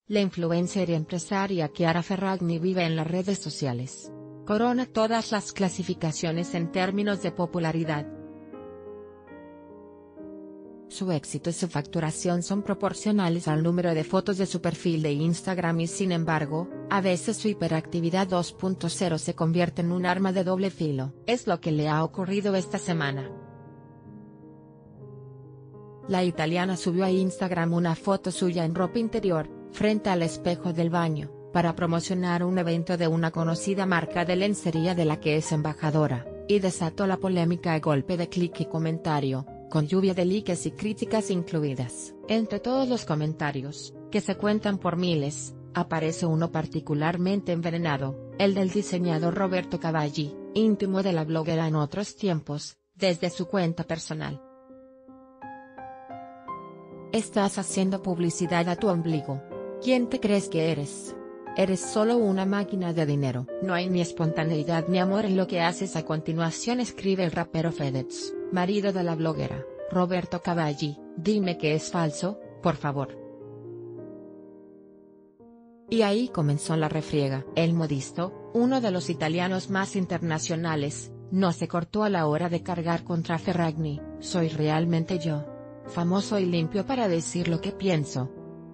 La influencer y empresaria Chiara Ferragni vive en las redes sociales. Corona todas las clasificaciones en términos de popularidad. Su éxito y su facturación son proporcionales al número de fotos de su perfil de Instagram y sin embargo, a veces su hiperactividad 2.0 se convierte en un arma de doble filo. Es lo que le ha ocurrido esta semana. La italiana subió a Instagram una foto suya en ropa interior, frente al espejo del baño, para promocionar un evento de una conocida marca de lencería de la que es embajadora, y desató la polémica a golpe de clic y comentario, con lluvia de likes y críticas incluidas. Entre todos los comentarios, que se cuentan por miles, aparece uno particularmente envenenado, el del diseñador Roberto Cavalli, íntimo de la bloguera en otros tiempos, desde su cuenta personal. Estás haciendo publicidad a tu ombligo. ¿Quién te crees que eres? Eres solo una máquina de dinero. No hay ni espontaneidad ni amor en lo que haces. A continuación escribe el rapero Fedez, marido de la bloguera, Roberto Cavalli, dime que es falso, por favor. Y ahí comenzó la refriega. El modisto, uno de los italianos más internacionales, no se cortó a la hora de cargar contra Ferragni, soy realmente yo. Famoso y limpio para decir lo que pienso.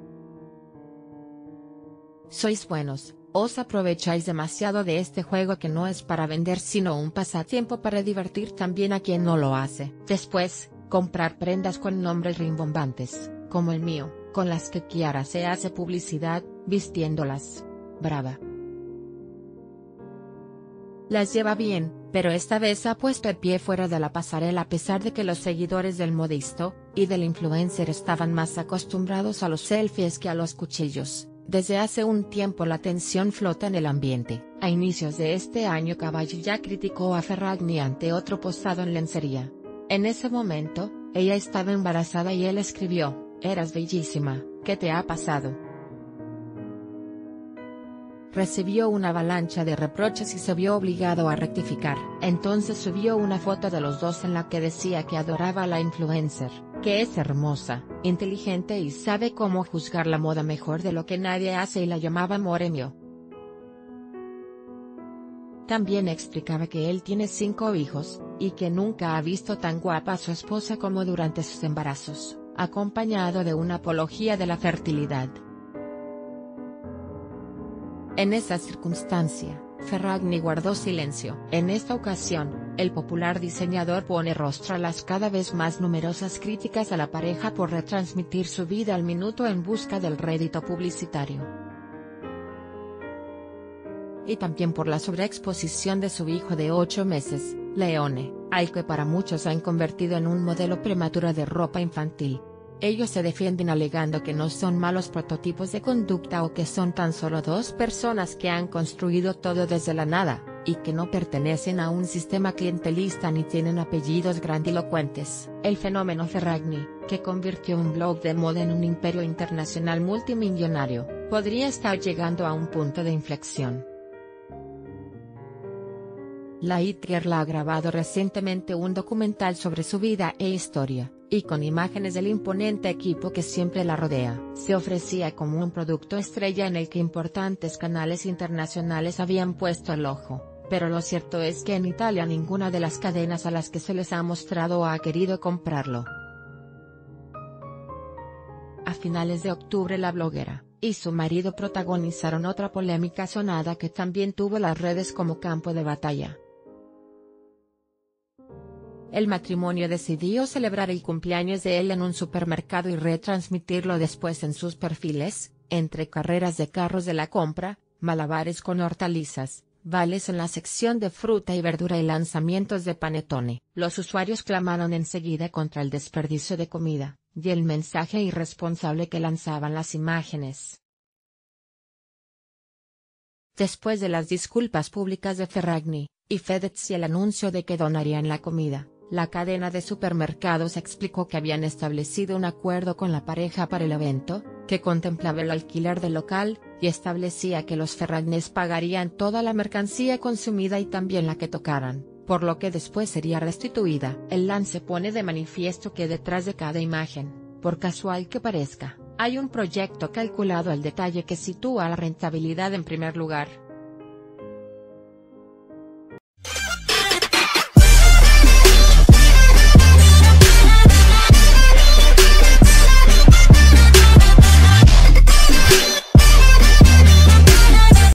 Sois buenos, os aprovecháis demasiado de este juego que no es para vender sino un pasatiempo para divertir también a quien no lo hace. Después, comprar prendas con nombres rimbombantes, como el mío, con las que Chiara se hace publicidad, vistiéndolas. Brava. Las lleva bien, pero esta vez ha puesto el pie fuera de la pasarela a pesar de que los seguidores del modisto, y del influencer estaban más acostumbrados a los selfies que a los cuchillos. Desde hace un tiempo la tensión flota en el ambiente. A inicios de este año Cavalli ya criticó a Ferragni ante otro postado en lencería. En ese momento, ella estaba embarazada y él escribió, eras bellísima, ¿qué te ha pasado? Recibió una avalancha de reproches y se vio obligado a rectificar. Entonces subió una foto de los dos en la que decía que adoraba a la influencer, que es hermosa, inteligente y sabe cómo juzgar la moda mejor de lo que nadie hace y la llamaba amore mio. También explicaba que él tiene 5 hijos, y que nunca ha visto tan guapa a su esposa como durante sus embarazos, acompañado de una apología de la fertilidad. En esa circunstancia, Ferragni guardó silencio. En esta ocasión, el popular diseñador pone rostro a las cada vez más numerosas críticas a la pareja por retransmitir su vida al minuto en busca del rédito publicitario. Y también por la sobreexposición de su hijo de 8 meses, Leone, al que para muchos han convertido en un modelo prematuro de ropa infantil. Ellos se defienden alegando que no son malos prototipos de conducta o que son tan solo 2 personas que han construido todo desde la nada, y que no pertenecen a un sistema clientelista ni tienen apellidos grandilocuentes. El fenómeno Ferragni, que convirtió un blog de moda en un imperio internacional multimillonario, podría estar llegando a un punto de inflexión. La it-girl ha grabado recientemente un documental sobre su vida e historia, y con imágenes del imponente equipo que siempre la rodea. Se ofrecía como un producto estrella en el que importantes canales internacionales habían puesto el ojo, pero lo cierto es que en Italia ninguna de las cadenas a las que se les ha mostrado ha querido comprarlo. A finales de octubre la bloguera y su marido protagonizaron otra polémica sonada que también tuvo las redes como campo de batalla. El matrimonio decidió celebrar el cumpleaños de él en un supermercado y retransmitirlo después en sus perfiles, entre carreras de carros de la compra, malabares con hortalizas, vales en la sección de fruta y verdura y lanzamientos de panettone. Los usuarios clamaron enseguida contra el desperdicio de comida, y el mensaje irresponsable que lanzaban las imágenes. Después de las disculpas públicas de Ferragni y Fedez y el anuncio de que donarían la comida, la cadena de supermercados explicó que habían establecido un acuerdo con la pareja para el evento, que contemplaba el alquiler del local, y establecía que los Ferragnis pagarían toda la mercancía consumida y también la que tocaran, por lo que después sería restituida. El lance pone de manifiesto que detrás de cada imagen, por casual que parezca, Hay un proyecto calculado al detalle que sitúa la rentabilidad en primer lugar.